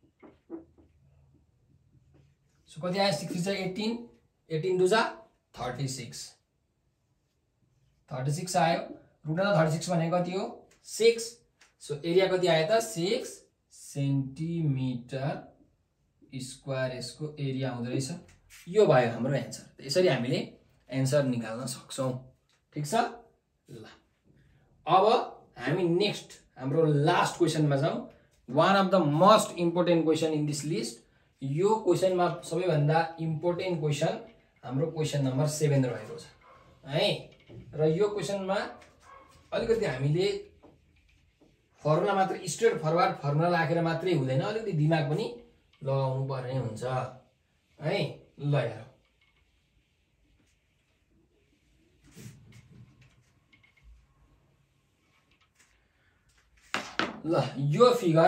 So कति आयो, six eighteen, eighteen twos thirty six, thirty six आयो। Root under thirty six भनेको कति हो, सिक्स। सो एरिया कति आयो त, सिक्स सेन्टिमिटर स्क्वायर यसको एरिया हुँदो रहेछ। यो भयो हाम्रो एन्सर। यसरी हामीले एन्सर निकाल्न सक्छौं, ठीक छ। ल अब हामी नेक्स्ट हाम्रो लास्ट क्वेशनमा जाउँ। One of the most important question in this list. यो क्वेशनमा सबैभन्दा इम्पोर्टेन्ट क्वेशन हाम्रो क्वेशन नम्बर सेभेन रहेको छ है। र यो क्वेशनमा अलिकति हामीले फर्मुला मात्र स्ट्रेट फरवर्ड फर्मुला राखेर मात्रै हुँदैन, अलिकति दिमाग पनि लगाउनु पर्ने हुन्छ है। ल हेरौँ, ल यो फिगर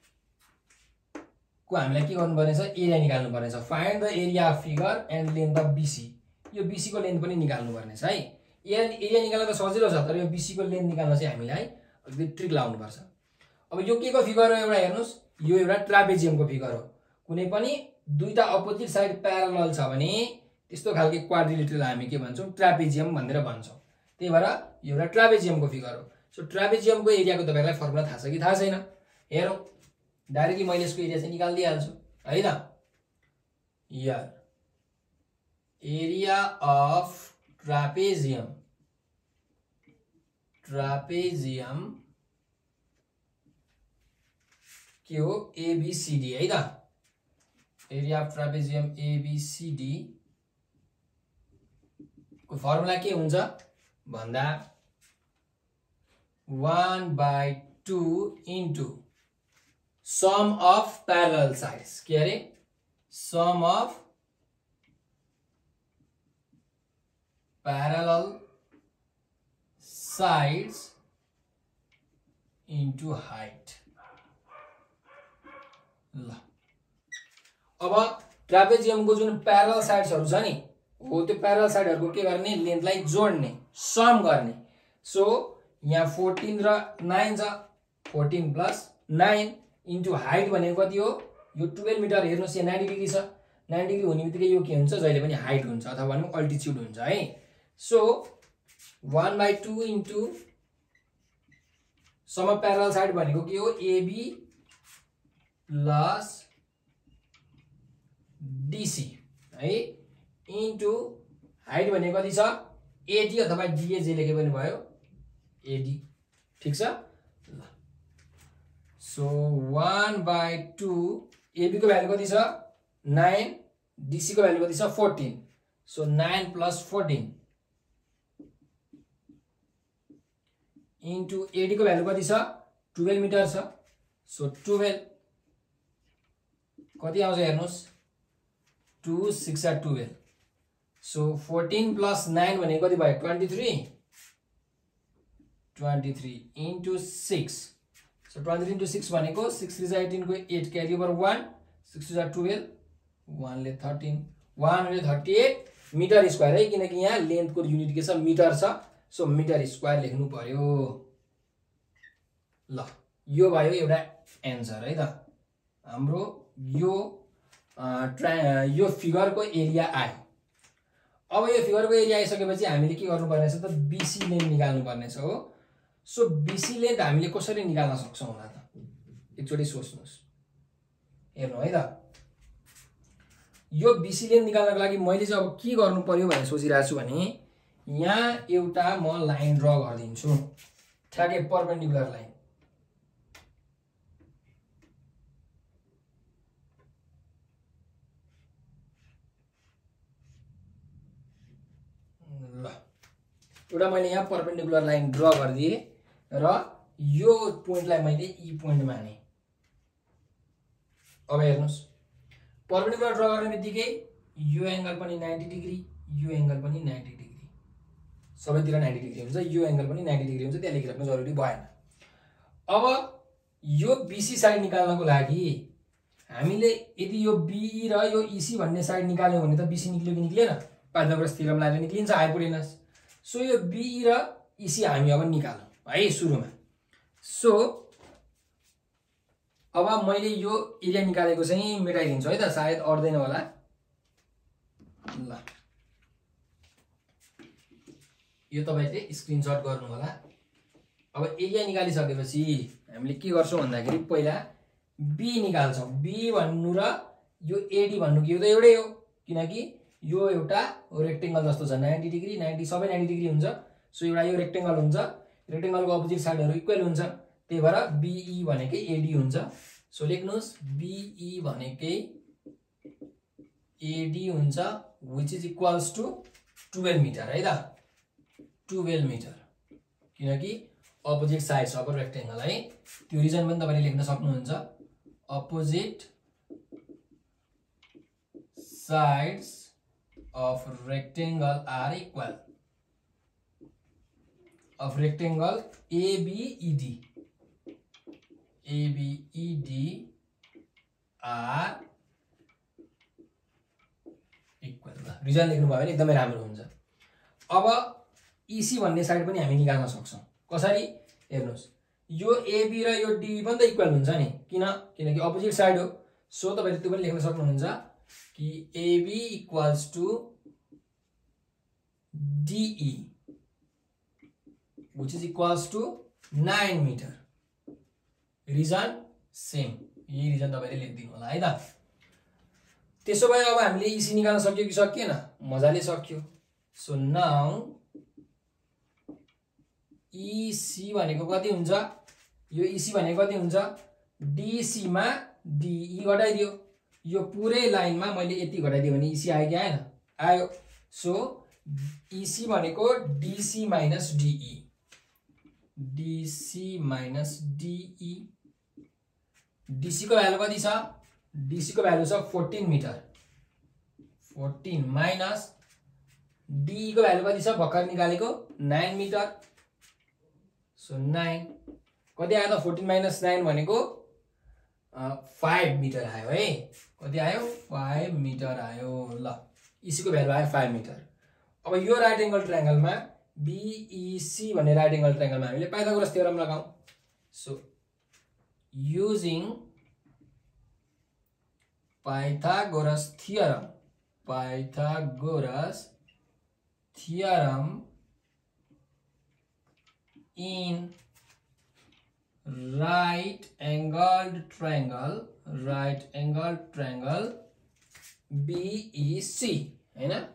को हामीलाई के गर्नुपर्ने छ, एरिया निकाल्नु पर्ने छ। Find the area of figure and length of BC. यो बीसी को लेन्थ पनि निकाल्नु पर्ने छ है। एरिया एरिया निकाल्न त सजिलो छ, तर यो बीसी को लेन्थ निकाल्न चाहिँ हामीलाई अलिकति ट्रिक लाउनु पर्छ। अब यो के को फिगर हो, एउटा हेर्नुस्, यो एउटा ट्रापेजियमको फिगर हो। कुनै पनि दुईटा अपोजिट साइड प्यारलल छ भने त्यस्तो खालको क्वाड्रिलेटरल हामी के भन्छौं, ट्रापेजियम भनेर भन्छौं। त्यही भएर यो एउटा ट्रापेजियमको फिगर हो। सो ट्रापेजियमको एरियाको तपाईहरुलाई फर्मुला थाहा छ कि थाहा छैन, हेरौं। डाइरेक्टली मैले यसको एरिया चाहिँ निकाल्दिहाल्छु है त। Here area of trapezium, trapezium के हो, एबीसीडी है त। एरिया अफ ट्रापेजियम एबीसीडी को फर्मुला के हुन्छ भन्दा one by two into sum of parallel sides, के अरे sum of parallel sides into height. ल अब ट्रापेजियमको जुन प्यारल साइड्सहरु छ नि हो त्यो प्यारल साइडहरुको के गर्ने लेन्थलाई जोड्ने सम गर्ने। सो यहाँ फोर्टीन र नाइन छ fourteen plus nine into height भनेको कति हो यो ट्वेल्भ मिटर। हेर्नुस् यहाँ नाइन्टी डिग्री छ नाइन्टी डिग्री हुने बित्तिकै यो के हुन्छ जहिले पनि हाइट हुन्छ अथवा भनौँ अल्टिट्युड हुन्छ है। So one by two into sum of parallel side भनेको के हो एबी प्लस डीसी है इन्टु हाइट भनेको कति छ एडी अथवा डीए जे लेखे पनि भयो एडी ठीक छ। ल so one by two AB को भ्यालु कति छ नाइन डीसी को भ्यालु कति छ fourteen. So nine plus fourteen into AD को भ्यालु कति छ ट्वेल्भ मिटर छ। सो ट्वेल्भ कति आउँछ हेर्नुस् two six are twelve. So fourteen plus nine भनेको कति भयो twenty three twenty three into six. So twenty three into six भनेको सिक्स थ्री एटीन को eight carry over one six two twelve वानले thirteen one hundred thirty eight metre square है किनकि यहाँ लेन्थको unit के छ मिटर छ। सो मिटर स्क्वायर लेख्नु पर्यो। ल यो भयो एउटा एन्सर है त हाम्रो यो ट्रा यो फिगरको एरिया आयो। अब यो फिगरको एरिया आइसकेपछि हामीले के गर्नुपर्ने छ त बीसी लेन्थ निकाल्नु पर्ने छ हो। सो बीसी लेन्थ हामीले कसरी निकाल्न सक्छौं होला त एकचोटी सोच्नुस् हेर्नु है त। यो बीसी लेन्थ निकाल्नको लागि मैले चाहिँ अब के गर्नु पर्यो भनेर सोचिरहेको छु भने यहाँ एउटा म लाइन ड्रा गरिदिन्छु ठ्याक्कै परपेन्डिकुलर लाइन। ल एउटा मैले यहाँ परपेन्डिकुलर लाइन ड्रा गरिदिए र यो पोइन्टलाई मैले ई पोइन्ट माने। अब हेर्नुस् परपेन्डिकुलर ड्रा गर्ने बित्तिकै यो एंगल पनि नाइन्टी डिग्री यो एंगल पनि नाइन्टी डिग्री सबैतिर नाइन्टी डिग्री हुन्छ यो एंगल पनि नाइन्टी डिग्री हुन्छ त्यहाँ लेखिराख्नु जरुरी भएन। अब यो बीसी साइड निकाल्नको लागि हामीले यदि यो बीई र यो ईसी भन्ने साइड निकाल्यो भने त बीसी निक्ल्यो कि निक्लेन पाइथागोरस थ्योरम लगाएर निक्लिन्छ हाइपोटेनस। सो यो बीई र ईसी हामी अब निकालौं है सुरुमा। सो अब मैले यो एरिया निकालेको चाहिँ मेटाइदिन्छु है त सायद अड्दैन होला। ल यो तपाईले स्क्रिनशट गर्नु होला। अब एरिया निकालिसकेपछि हामीले के गर्छौं भन्दाखेरि पहिला बी निकाल्छौं। बी भन्नु र यो एडी भन्नु के हो त एउटै हो किनकि यो एउटा रेक्टेंगल जस्तो छ नाइन्टी डिग्री नाइन्टी सबै नाइन्टी डिग्री हुन्छ। सो एउटा यो रेक्टेंगल हुन्छ रेक्टेंगलको अपोजिट साइडहरु इक्वल हुन्छ त्यही भएर बीई भनेकै एडी हुन्छ। सो लेख्नुस् बीई भनेकै एडी हुन्छ which is equals to twelve metre है त ट्वेल्भ मिटर किनकि अपोजिट साइड्स अफ रेक्टेंगल है त्यो रिजन पनि तपाईले लेख्न सक्नुहुन्छ opposite sides of rectangle are equal of rectangle A B E D A B E D are equal reason लेख्नु भयो भने एकदमै राम्रो हुन्छ। अब ईसी भन्ने साइड पनि हामी निकाल्न सक्छौं कसरी हेर्नुस् यो एबी र यो डी पनि त इक्वल हुन्छ नि किन किनकि अपोजिट साइड हो। सो तपाईले त्यो पनि लेख्न सक्नुहुन्छ कि AB equals to DE which is equals to nine meter reason same यही रिजन तपाईले लेख्दिनु होला है त। त्यसो भए अब हामीले ईसी निकाल्न सक्यो कि सकिएन मजाले सक्यो। सो नाउ ईसी भनेको कति हुन्छ यो ईसी भनेको कति हुन्छ डीसी मा डीई घटाइदियो यो पुरै लाइनमा मैले यति घटाइदिए भने ईसी आयो कि आएन आयो। सो ईसी भनेको DC minus DE DC minus DE DC को भ्यालु कति छ डीसी को भ्यालु छ fourteen metre fourteen minus DE को भ्यालु कति छ भर्खर निकालेको नाइन मिटर सो नाइन कति आयो त फोर्टिन माइनस नाइन भनेको फाइभ मिटर आयो है कति आयो फाइभ मिटर आयो ल इसीको भ्यालु आयो फाइभ मिटर अब यो राइट एंगल ट्रायंगलमा बीईसी भन्ने राइट एंगल ट्रायंगलमा हामीले पाइथागोरस थ्योरम लगाऊ so using Pythagoras theorem Pythagoras theorem in right angled triangle right angled triangle B E C है ना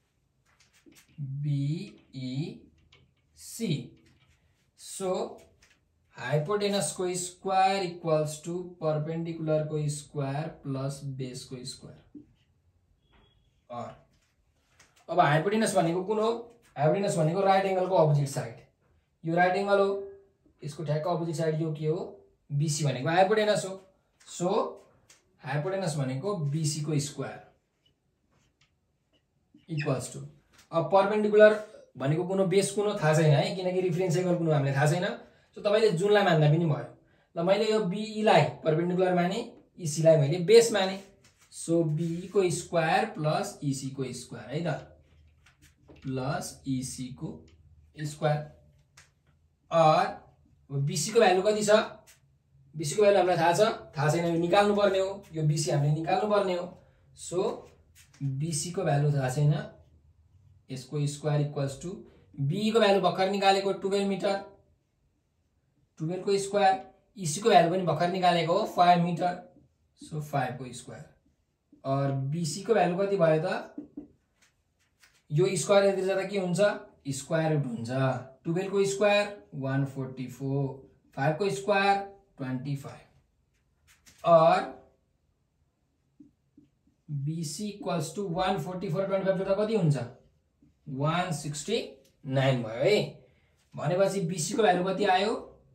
B E C so hypotenuse को स्क्वायर इक्वल्स टू परपेंडिकुलर को square plus base को square और अब hypotenuse भनेको कुन हो हाइपोटेनस भनेको राइट एंगल को अपोजिट साइड यो राइट एंगल हो यसको ठ्याक्क अपोजिट साइड यो के हो बीसी भनेको हाइपोटेनस हो सो हाइपोटेनस भनेको बीसी को स्क्वायर इक्वल्स टू अब परपेंडिकुलर भनेको कुन हो बेस कुन हो थाहा छैन है किनकि रेफरेन्स एंगल कुन हो हामीले थाहा छैन सो तपाईले जुनलाई मान्दा पनि भयो ल मैले यो बीई लाई परपेंडिकुलर माने ईसी लाई मैले बेस माने सो बीई को स्क्वायर प्लस ईसी को स्क्वायर है त प्लस ईसी को स्क्वायर और बीसी को भ्यालु कति छ बीसी को भ्यालु हामीलाई थाहा छ थाहा छैन यो निकाल्नु पर्ने हो यो बीसी हामीले निकाल्नु पर्ने हो सो बीसी को भ्यालु थाहा छैन यसको स्क्वायर इक्वल्स टू बीई को भ्यालु भर्खर निकालेको ट्वेल्भ मिटर ट्वेल्भ को स्क्वायर ईसी को भ्यालु पनि भर्खर निकालेको हो फाइभ मिटर सो फाइभ को स्क्वायर और बीसी को भ्यालु कति भयो त यो स्क्वायर यति जाँदा के हुन्छ स्क्वायर रुट हुन्छ ट्वेल्भ को square one forty four five को स्क्वायर ट्वेंटी फाइव और BC equals to one forty four twenty five जोड्दा कति हुन्छ वन सिक्सटी नाइन भयो है भनेपछि बीसी को भ्यालु कति आयो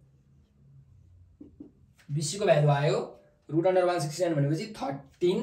बीसी को भ्यालु आयो root under one sixty nine भनेपछि थर्टीन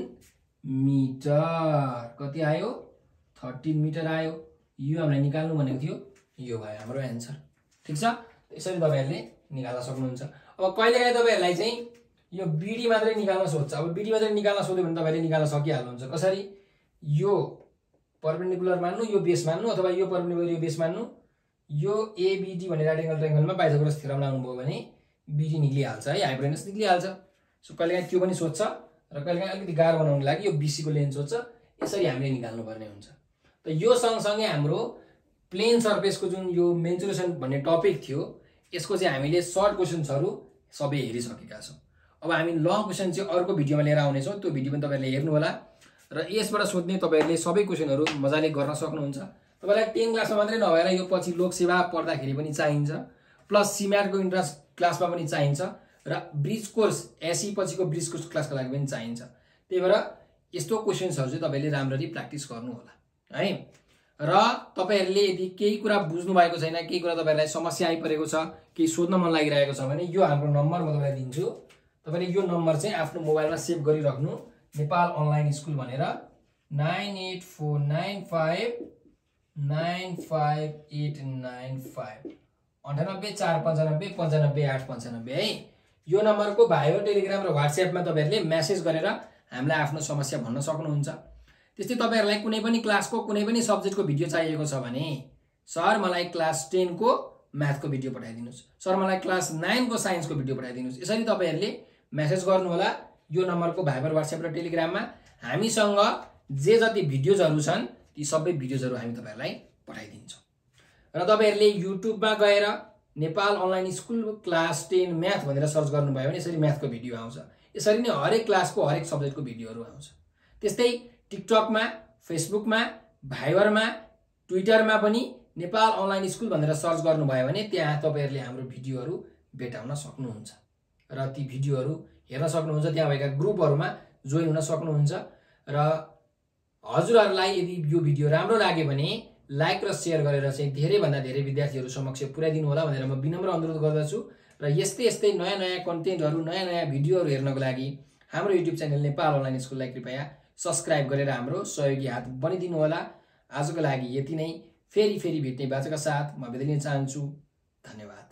मिटर कति आयो थर्टीन मिटर आयो यो हामीले निकाल्नु भनेको थियो यो भयो हाम्रो एन्सर ठीक छ यसरी तपाईहरुले निकाल्न सक्नुहुन्छ अब कहिलेकाहीँ तपाईहरुलाई चाहिँ यो बीडी मात्रै निकाल्न सोध्छ अब बीडी मात्रै निकाल्न सोध्यो भने तपाईले निकाल्न सकिहाल्नुहुन्छ कसरी यो परपेंडिकुलर मान्नु यो बेस मान्नु अथवा यो परपेंडिकुलर यो बेस मान्नु यो एबीडी भन्ने राइट एंगल ट्रायंगलमा पाइथागोरस थ्योरम लगाउनु भयो भने बीडी निक्लिहाल्छ है हाइपोटेनस निक्लिहाल्छ सो कहिलेकाहीँ त्यो पनि सोध्छ र कहिलेकाहीँ अलिकति गाह्रो बनाउनको लागि यो बीसी को लेन्थ सोध्छ यसरी हामीले निकाल्नु पर्ने हुन्छ त यो सँगसँगै हाम्रो प्लेन सर्फेसको जुन यो मेन्सुरेसन भन्ने टपिक थियो यसको चाहिँ हामीले सर्ट क्वेशन्सहरु सबै हेरिसकेका छौं अब हामी लङ क्वेशन चाहिँ अर्को भिडियोमा लिएर आउने छौं त्यो भिडियो पनि तपाईहरुले हेर्नु होला र यसबाट सोध्ने तपाईहरुले सबै क्वेशनहरु मजाले गर्न सक्नुहुन्छ तपाईलाई टेन क्लासमा मात्रै नभएर यो पछि लोक सेवा पढ्दाखेरि पनि चाहिन्छ प्लस सीम्याट को इन्ट्रान्स क्लासमा पनि चाहिन्छ र ब्रिज कोर्स एसई पछिको ब्रिज कोर्स क्लासको लागि पनि चाहिन्छ त्यही भएर यस्तो क्वेशन्सहरु चाहिँ तपाईले राम्ररी प्र्याक्टिस गर्नु होला है र तपाईहरुले यदि केही कुरा बुझ्नु भएको छैन केही कुरा तपाईहरुलाई समस्या आइपरेको छ केही सोध्न मन लागिरहेको छ भने यो हाम्रो नम्बर म तपाईलाई दिन्छु तपाईले यो नम्बर चाहिँ आफ्नो मोबाइलमा सेभ गरिराख्नु नेपाल अनलाइन स्कुल भनेर nine eight four nine five nine five eight nine five अन्ठानब्बे चार पन्चानब्बे पन्चानब्बे आठ पन्चानब्बे है यो नम्बरको भाइबर टेलिग्राम र व्हाट्सएपमा तपाईहरुले मेसेज गरेर हामीलाई आफ्नो समस्या भन्न सक्नुहुन्छ त्यस्तै तपाईहरुलाई कुनै पनि क्लासको कुनै पनि सब्जेक्टको भिडियो चाहिएको छ भने सर मलाई क्लास टेन को म्याथको भिडियो पठाइदिनुस् सर मलाई क्लास नाइन को साइन्सको भिडियो पठाइदिनुस् यसरी तपाईहरुले मेसेज गर्नु होला यो नम्बरको भाइबर व्हाट्सएप र टेलिग्राममा हामीसँग जे जति भिडियोजहरु छन् ती सबै भिडियोजहरु हामी तपाईहरुलाई पठाइदिन्छौं र तपाईहरुले युट्युबमा गएर Nepal online school class ten math भनेर सर्च गर्नुभयो भने यसरी म्याथको भिडियो आउँछ यसरी नै हरेक क्लासको हरेक सब्जेक्टको भिडियोहरु आउँछ त्यस्तै टिकटकमा फेसबुकमा भाइबरमा ट्विटरमा पनि नेपाल अनलाइन स्कुल भनेर सर्च गर्नुभयो भने त्यहाँ तपाईहरुले हाम्रो भिडियोहरु भेटाउन सक्नुहुन्छ र ती भिडियोहरु हेर्न सक्नुहुन्छ त्यहाँ भएका ग्रुपहरुमा जोइन हुन सक्नुहुन्छ र हजुरहरुलाई यदि यो भिडियो राम्रो लाग्यो भने लाइक र शेयर गरेर चाहिँ धेरै भन्दा धेरै विद्यार्थीहरु समक्ष पुर्याइदिनु होला भनेर म विनम्र अनुरोध गर्दछु र यस्तै यस्तै नयाँ नयाँ कन्टेन्टहरु नयाँ नयाँ भिडियोहरु हेर्नको लागि हाम्रो युट्युब च्यानल नेपाल अनलाइन स्कुललाई कृपया सब्स्क्राइब गरेर हाम्रो सहयोगी हात बनिदिनु होला आजको लागि यति नै फेरि फेरि भेट्ने बाचाका साथ म बिदा लिन चाहन्छु धन्यवाद।